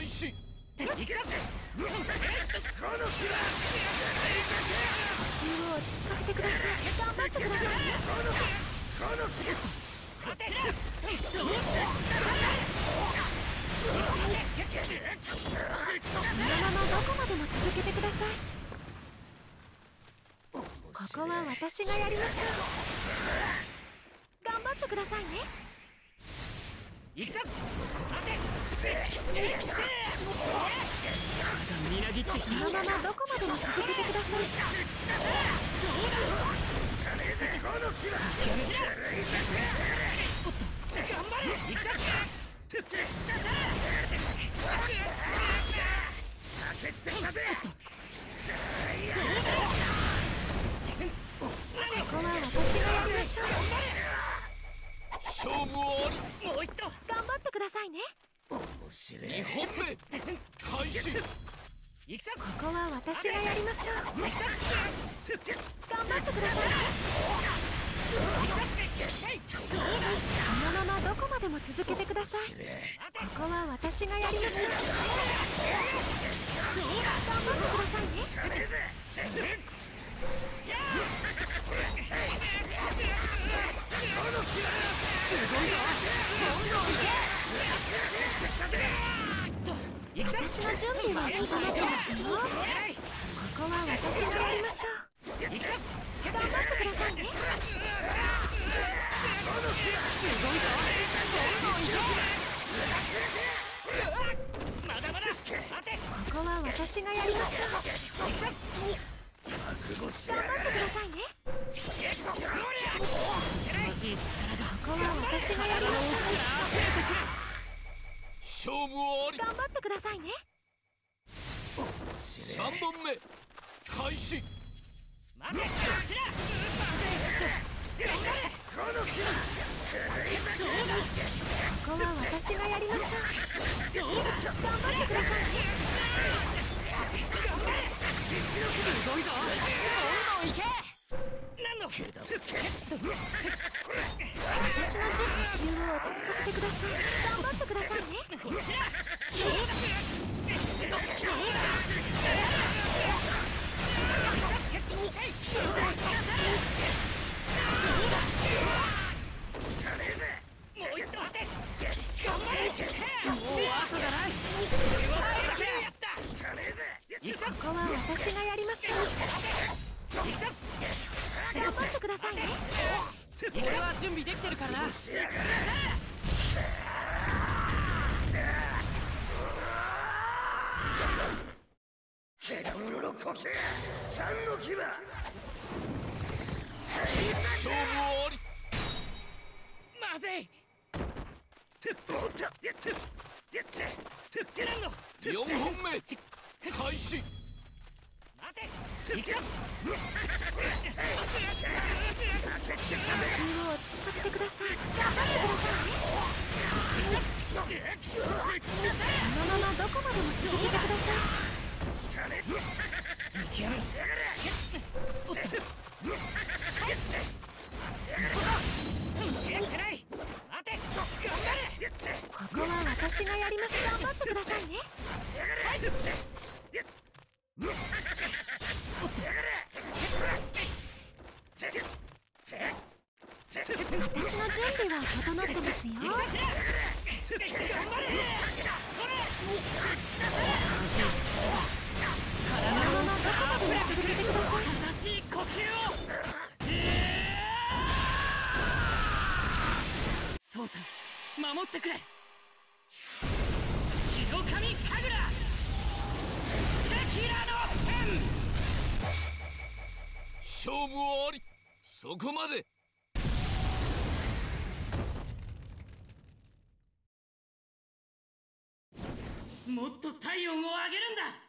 開始。 行くぞ。この火だ。 気を落ち着かせてください。頑張ってください。 この火。 このままどこまでも続けてください。ここは私がやりましょう。頑張ってくださいね。 行くぞ。 みなぎってきた。 このままどこまでも続けてください。 この火だ。頑張れ。行くぞ。酒ってきたぜ。 ここは私がやりましょう。 勝負あり。 もう一度。 頑張ってくださいね。 面白い。 2本目開始。 行くぞ。 ここは私がやりましょう。 行くぞ。 頑張ってくださいね。そのままどこまでも続けてください。ここは私がやりましょう。頑張ってくださいね。私の準備は整ってますよ。ここは私がやりましょう。頑張ってくださいね。 まだまだ。待て。 ここは私がやりましょう。 覚悟し頑張ってくださいね。ここは私がやりましょう。 勝負あり。 頑張ってくださいね。 3本目開始。 待て。 ここは私がやりましょう。頑張ってくださいね。 すごいぞ。どんどん行け。何の気だ。 私の準備、気を落ち着かせてください。頑張ってくださいね。 こちら。もう一度待て。もう後だな。行くぞ。 ここは私がやりましょう。 行くぞ。 頑張ってくださいね。 俺は準備できてるからな。けだものの呼吸。三の牙。 勝負あり。 まずい。 4本目開始。 待て。行くぞ。 気を落ち着かせてください。頑張ってくださいね。そのままどこまでも続けてください。ここは私がやりましょう。頑張ってくださいね。私の準備は整ってますよ。このままどこまでも続けてください。 正しい呼吸を。父さん、守ってくれ。ヒノカミカグラ。テキラのペン。 勝負あり。そこまで。 もっと体温を上げるんだ。